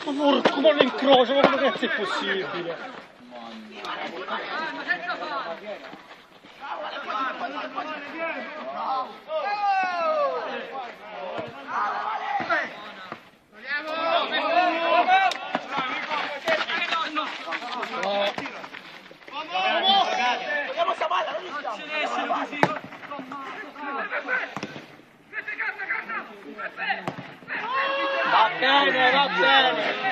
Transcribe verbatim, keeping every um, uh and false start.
Ma porco, ma l'incrocio, ma come cazzo è possibile? Va bene, va bene.